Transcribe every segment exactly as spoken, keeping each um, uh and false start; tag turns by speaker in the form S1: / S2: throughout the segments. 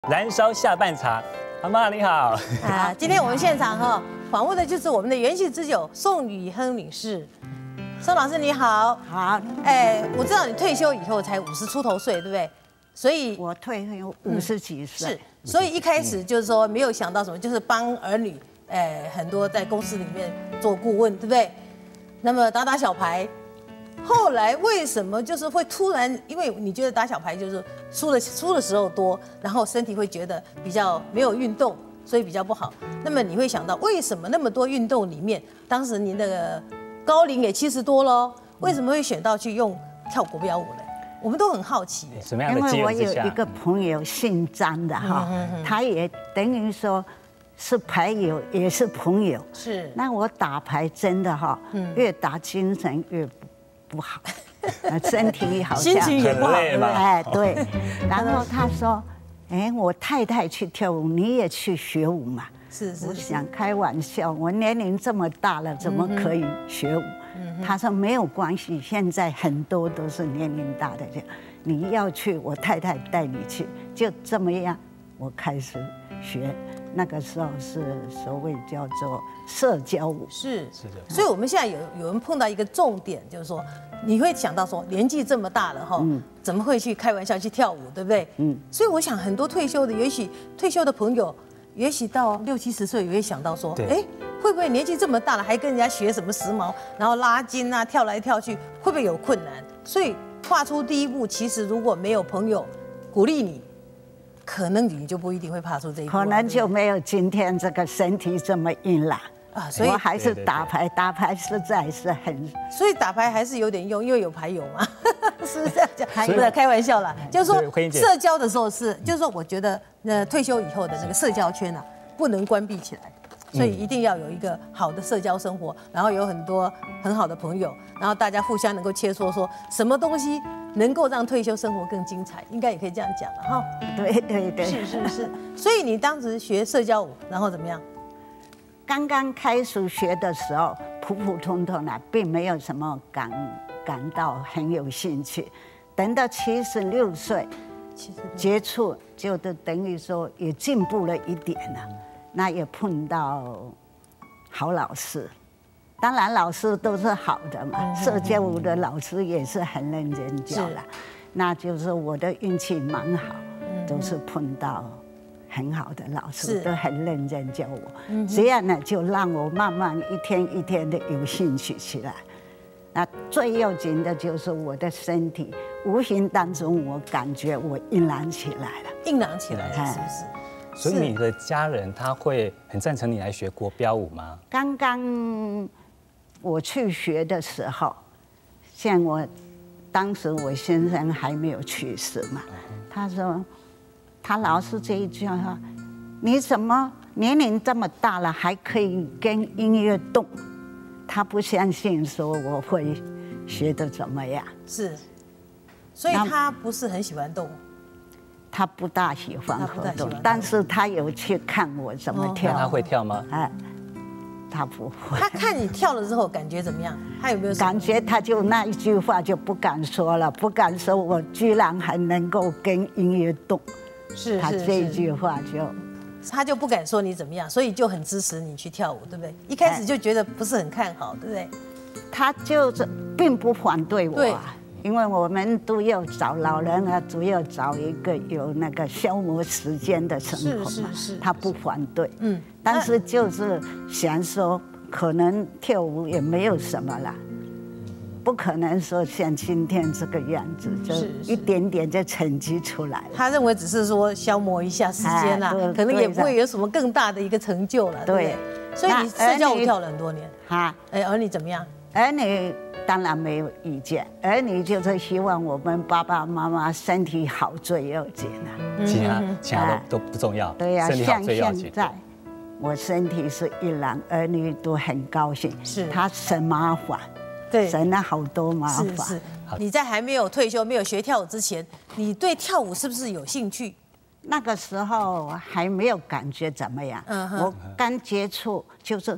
S1: 燃烧下半场，阿妈你好。
S2: 啊，今天我们现场哈访问的就是我们的元气之友宋雨亨女士。宋老师你好。
S3: 好，
S2: 哎，我知道你退休以后才五十出头岁，对不对？所以
S3: 我退休五十几岁。
S2: 是，所以一开始就是说没有想到什么，就是帮儿女，哎，很多在公司里面做顾问，对不对？那么打打小牌。后来为什么就是会突然？因为你觉得打小牌就是输的输的时候多，然后身体会觉得比较没有运动，所以比较不好。那么你会想到为什么那么多运动里面，当时您的高龄也七十多喽，为什么会选到去用跳国标舞呢？我们都很好奇。
S1: 什么样的机
S3: 因为我
S1: 缘之下？
S3: 有一个朋友姓张的哈，他也等于说是牌友，也是朋友。
S2: 是。
S3: 那我打牌真的哈，越打精神越不。不好，身体好像
S2: 心情也不好，
S3: 哎，对。然后他说：“哎，我太太去跳舞，你也去学舞嘛？”
S2: 是是。
S3: 我想开玩笑，我年龄这么大了，怎么可以学舞？他说没有关系，现在很多都是年龄大的人，你要去，我太太带你去，就这么样，我开始学。那个时候是所谓叫做社交舞，
S2: 是是的。所以我们现在有有人碰到一个重点，就是说你会想到说年纪这么大了哈，嗯、怎么会去开玩笑去跳舞，对不对？嗯。所以我想很多退休的，也许退休的朋友，也许到六七十岁也会想到说，哎，会不会年纪这么大了还跟人家学什么时髦，然后拉筋啊，跳来跳去，会不会有困难？所以跨出第一步，其实如果没有朋友鼓励你。可能你就不一定会爬出这一步，
S3: 可能就没有今天这个身体这么硬朗啊。所以我还是打牌，打牌实在是很，
S2: 所以打牌还是有点用，因为有牌友嘛，是不是这样讲？不是开玩笑啦，就是说社交的时候是，就是说我觉得呃退休以后的那个社交圈啊，不能关闭起来。所以一定要有一个好的社交生活，然后有很多很好的朋友，然后大家互相能够切磋，说什么东西能够让退休生活更精彩，应该也可以这样讲了哈。
S3: 对对对，
S2: 是是是。所以你当时学社交舞，然后怎么样？
S3: 刚刚开始学的时候，普普通通的，并没有什么感感到很有兴趣。等到七十六岁接触，就都等于说也进步了一点了。那也碰到好老师，当然老师都是好的嘛。社交舞的老师也是很认真教了，那就是我的运气蛮好，都是碰到很好的老师，都很认真教我。这样呢，就让我慢慢一天一天的有兴趣起来。那最要紧的就是我的身体，无形当中我感觉我硬朗起来了，
S2: 硬朗起来了，是不是？
S1: 所以你的家人他会很赞成你来学国标舞吗？
S3: 刚刚我去学的时候，像我当时我先生还没有去世嘛，他说他老是这一句话，你怎么年龄这么大了还可以跟音乐动？他不相信说我会学得怎么样。
S2: 是，所以他不是很喜欢动。
S3: 他不大喜欢活动，但是他有去看我怎么跳。
S1: 他会跳吗？
S3: 哎，他不会。
S2: 他看你跳了之后感觉怎么样？他有没有
S3: 感觉？他就那一句话就不敢说了，不敢说我居然还能够跟音乐动。
S2: 是，
S3: 他这一句话就，
S2: 他就不敢说你怎么样，所以就很支持你去跳舞，对不对？一开始就觉得不是很看好，对不对？
S3: 他就是并不反对我啊。因为我们都要找老人啊，主要找一个有那个消磨时间的生活嘛。是是是，他不反对，嗯，但是就是想说，可能跳舞也没有什么啦，不可能说像今天这个样子，就一点点就成绩出来了。
S2: 他认为只是说消磨一下时间啦，可能也不会有什么更大的一个成就了，对不对？所以你社交舞跳了很多年啊，哎，儿女怎么样？
S3: 儿女当然没有意见，儿女就是希望我们爸爸妈妈身体好最要紧了，
S1: 其他其他都都不重要。
S3: 对呀，像现在我身体是一朗，儿女都很高兴，是他省麻烦，对，省了好多麻烦。是是，
S2: 你在还没有退休、没有学跳舞之前，你对跳舞是不是有兴趣？
S3: 那个时候还没有感觉怎么样，我刚接触就是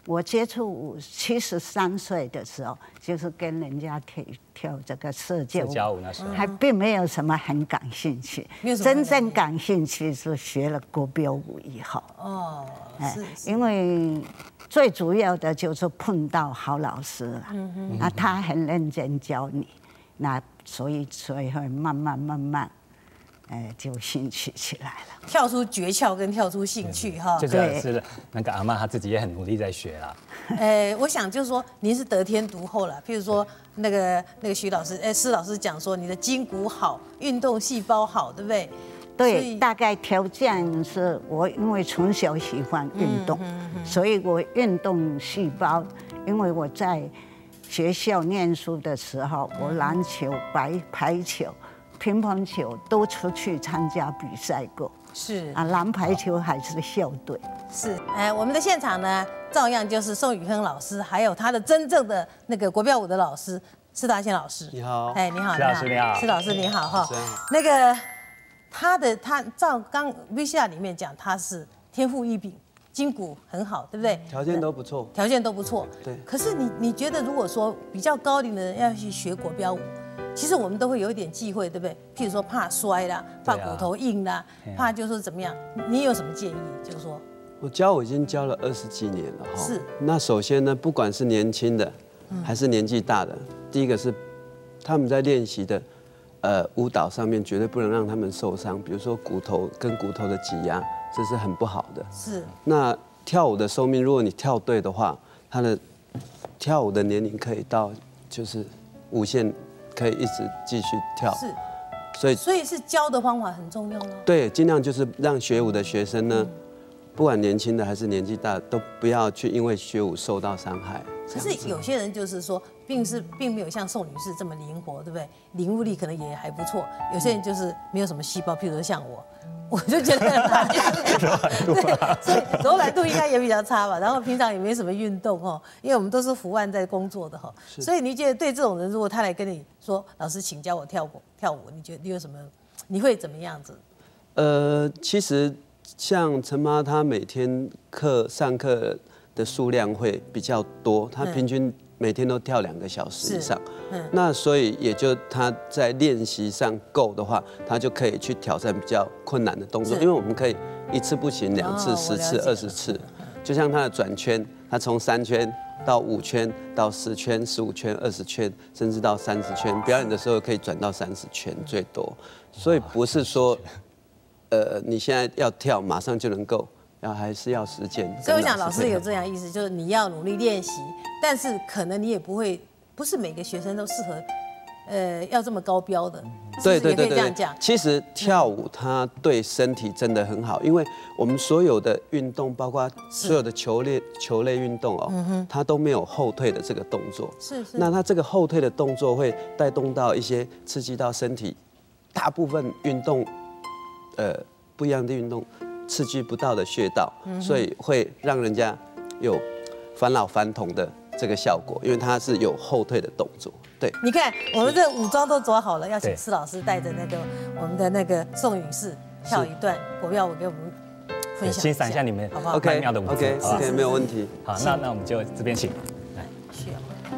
S3: 我接触舞七十三岁的时候，就是跟人家跳跳这个社交舞，
S1: 社交舞那时候
S3: 还并没有什么很感兴趣。真正感兴趣是学了国标舞以后。哦，是。因为最主要的就是碰到好老师了，嗯嗯，那他很认真教你，那所以所以会慢慢慢慢。哎，就兴趣起来了，
S2: 跳出诀窍跟跳出兴趣哈。
S1: 就是是那个阿嬷她自己也很努力在学啦。
S2: 呃，我想就是说您是得天独厚了，譬如说那个那个徐老师，哎，施老师讲说你的筋骨好，运动细胞好，对不对？
S3: 对，大概条件是我因为从小喜欢运动，嗯嗯嗯、所以我运动细胞，因为我在学校念书的时候，我篮球、排排球。乒乓球都出去参加比赛过，
S2: 是
S3: 啊，篮排球还是校队。
S2: 是，哎，我们的现场呢，照样就是宋宇亨老师，还有他的真正的那个国标舞的老师施达宪老师。
S4: 你好，
S2: 哎，你好，
S1: 施老师你好，
S2: 施老师你好哈。那个他的他照刚 V C R 里面讲，他是天赋异禀，筋骨很好，对不对？
S4: 条件都不错，
S2: 条件都不错。
S4: 对。
S2: 可是你你觉得，如果说比较高龄的人要去学国标舞？其实我们都会有一点忌讳，对不对？譬如说怕摔啦，怕骨头硬啦，怕就是怎么样？你有什么建议？就是说，
S4: 我教我已经教了二十几年了哈。
S2: 是。
S4: 那首先呢，不管是年轻的，还是年纪大的，第一个是他们在练习的呃舞蹈上面，绝对不能让他们受伤，比如说骨头跟骨头的挤压，这是很不好的。
S2: 是。
S4: 那跳舞的寿命，如果你跳对的话，他的跳舞的年龄可以到就是无限。可以一直继续跳，
S2: 是，
S4: 所以
S2: 所以是教的方法很重要咯。
S4: 对，尽量就是让学舞的学生呢，不管年轻的还是年纪大的，都不要去因为学舞受到伤害。
S2: 可是有些人就是说，并是并没有像宋女士这么灵活，对不对？领悟力可能也还不错。有些人就是没有什么细胞，譬如说像我。我就觉得他对，所以柔软度应该也比较差吧。然后平常也没什么运动哦，因为我们都是伏案在工作的哈。所以你觉得对这种人，如果他来跟你说，老师请教我跳舞跳舞，你觉得你有什么？你会怎么样子？
S4: 呃，其实像陈妈，她每天课上课的数量会比较多，她平均每天都跳两个小时以上。嗯、那所以也就他在练习上够的话，他就可以去挑战比较困难的动作，因为我们可以一次不行，两次、十次、二十次。就像他的转圈，他从三圈到五圈到十圈、十五圈、二十圈，甚至到三十圈，表演的时候可以转到三十圈最多。所以不是说，呃，你现在要跳马上就能够，要还是要时间。
S2: 所以我想老师有这样意思，就是你要努力练习，但是可能你也不会。不是每个学生都适合，呃，要这么高标的。
S4: 对对对对
S2: 对。
S4: 其实跳舞它对身体真的很好，因为我们所有的运动，包括所有的球类球类运动哦，它都没有后退的这个动作。
S2: 是是。
S4: 那它这个后退的动作会带动到一些刺激到身体，大部分运动，呃，不一样的运动刺激不到的穴道，所以会让人家有返老还童的。这个效果，因为它是有后退的动作。对，
S2: 你看我们这武装都走好了，要请施老师带着那个我们的那个宋女士跳一段国标舞给我们分享，
S1: 欣赏一下你们
S2: 好不好？
S4: OK，
S1: 妙的舞姿。
S4: OK OK， 没有问题。
S1: 好，那那我们就这边请。来，
S2: 需要。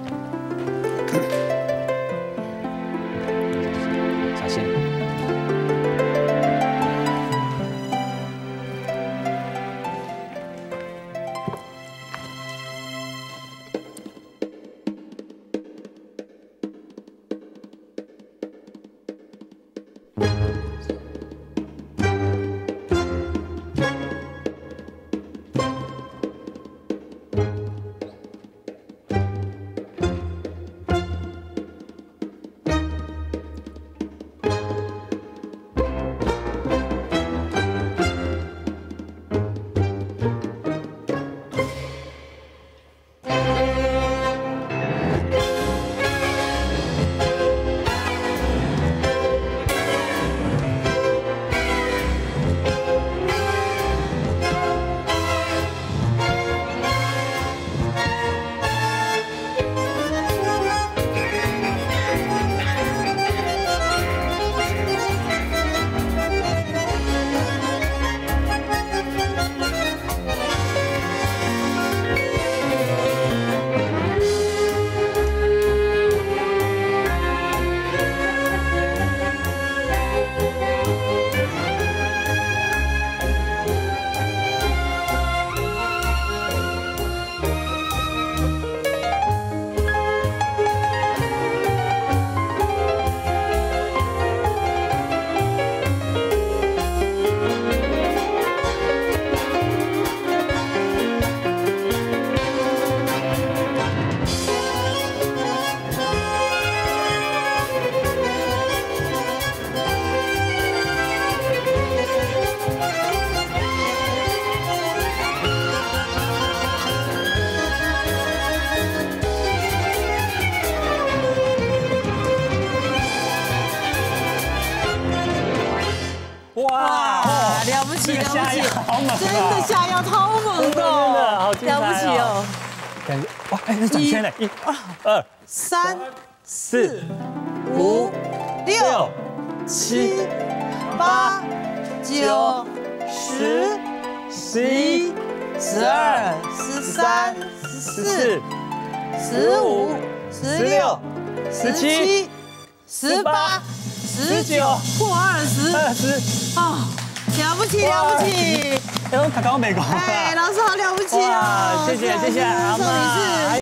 S1: 小心。
S2: 起，了不起，
S1: 好猛啊！
S2: 真的下腰超猛的哦，
S1: 真的好精彩哦
S2: 了不起哦！
S1: 感觉哇，哎，那转圈嘞，一、二、
S2: 三、
S1: 四、
S2: 五、六、
S1: 六、
S2: 七、八、九、十、十一、十二、十三、十四、十五、十六、十七、十八、十九，破二十，
S1: 二十，
S2: 啊，了不起了不起！
S1: 哎，卡高美国，
S2: 哎，老师好了不起哦！
S1: 哇谢谢谢谢阿
S2: 送你
S1: 嬷
S2: 是。